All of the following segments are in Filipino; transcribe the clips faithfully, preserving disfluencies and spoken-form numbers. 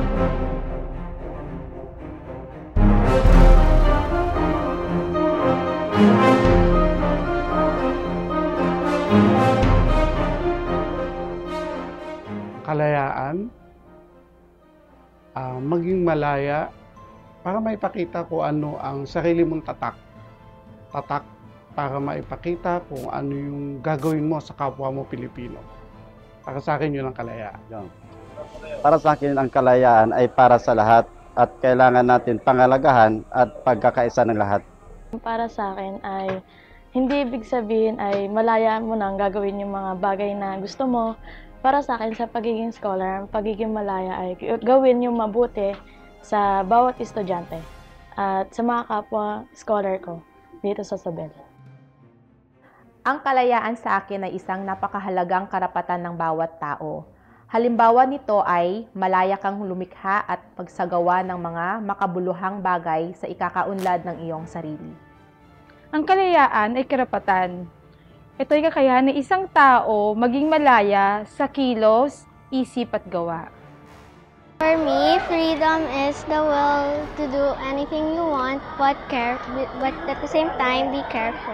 Kalayaan, uh, maging malaya para maipakita kung ano ang sarili mong tatak. Tatak para maipakita kung ano yung gagawin mo sa kapwa mo Pilipino. Para sa akin yun ang kalayaan. Para sa akin ang kalayaan ay para sa lahat at kailangan natin pangalagahan at pagkakaisa ng lahat. Para sa akin ay hindi ibig sabihin ay malaya mo nang gagawin yung mga bagay na gusto mo. Para sa akin, sa pagiging scholar, ang pagiging malaya ay gawin yung mabuti sa bawat estudyante at sa mga kapwa scholar ko dito sa Sabel. Ang kalayaan sa akin ay isang napakahalagang karapatan ng bawat tao. Halimbawa nito ay malaya kang lumikha at pagsagawa ng mga makabuluhang bagay sa ikakaunlad ng iyong sarili. Ang kalayaan ay karapatan. Ito ay kakayahan ng isang tao maging malaya sa kilos, isip at gawa. For me, freedom is the will to do anything you want, but care, but at the same time, be careful.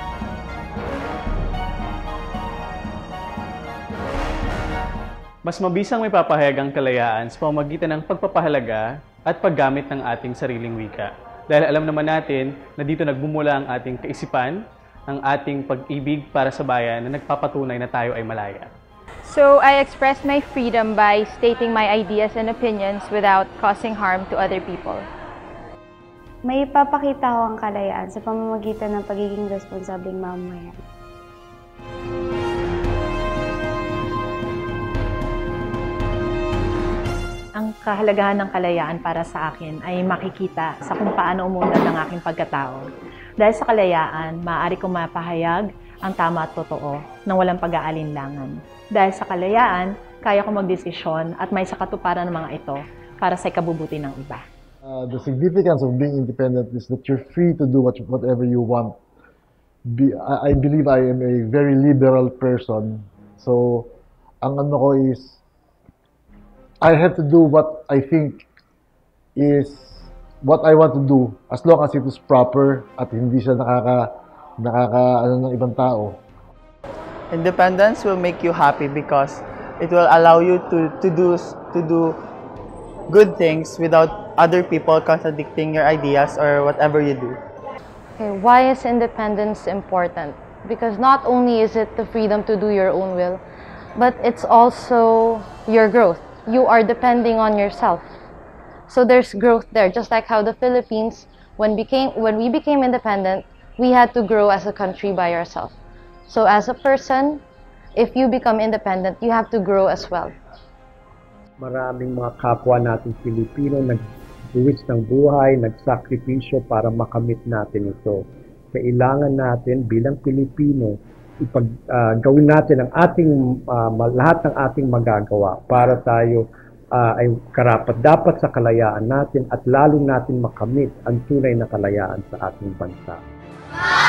Mas mabisang may papahayag ang kalayaan sa pamamagitan ng pagpapahalaga at paggamit ng ating sariling wika. Dahil alam naman natin na dito nagbumula ang ating kaisipan, ang ating pag-ibig para sa bayan na nagpapatunay na tayo ay malaya. So, I express my freedom by stating my ideas and opinions without causing harm to other people. May ipapakita ko ang kalayaan sa pamamagitan ng pagiging responsableng mamamayan. Ang kahalagahan ng kalayaan para sa akin ay makikita sa kung paano umunlad ang aking pagkatao. Dahil sa kalayaan, maaari kong mapahayag ang tama at totoo nang walang pag-aalinlangan. Dahil sa kalayaan, kaya kong magdesisyon at may sakatuparan ng mga ito para sa ikabubuti ng iba. Uh, the significance of being independent is that you're free to do what, whatever you want. Be, I, I believe I am a very liberal person. So, ang ano ko is, I have to do what I think is what I want to do as long as it is proper at hindi siya nakaka nakaka ano ng ibang tao. Independence will make you happy because it will allow you to to do to do good things without other people contradicting your ideas or whatever you do. Okay, why is independence important? Because not only is it the freedom to do your own will, but it's also your growth. You are depending on yourself. So there's growth there, just like how the Philippines, when became when we became independent, we had to grow as a country by ourselves. So as a person, if you become independent, you have to grow as well. Maraming mga kapwa nating Pilipino nagbuwis ng buhay, nagsakripisyo para makamit natin ito. Kailangan natin bilang Pilipino ipag uh, gawin natin ang ating uh, lahat ng ating magagawa para tayo Uh, ay karapat-dapat sa kalayaan natin at lalo natin makamit ang tunay na kalayaan sa ating bansa.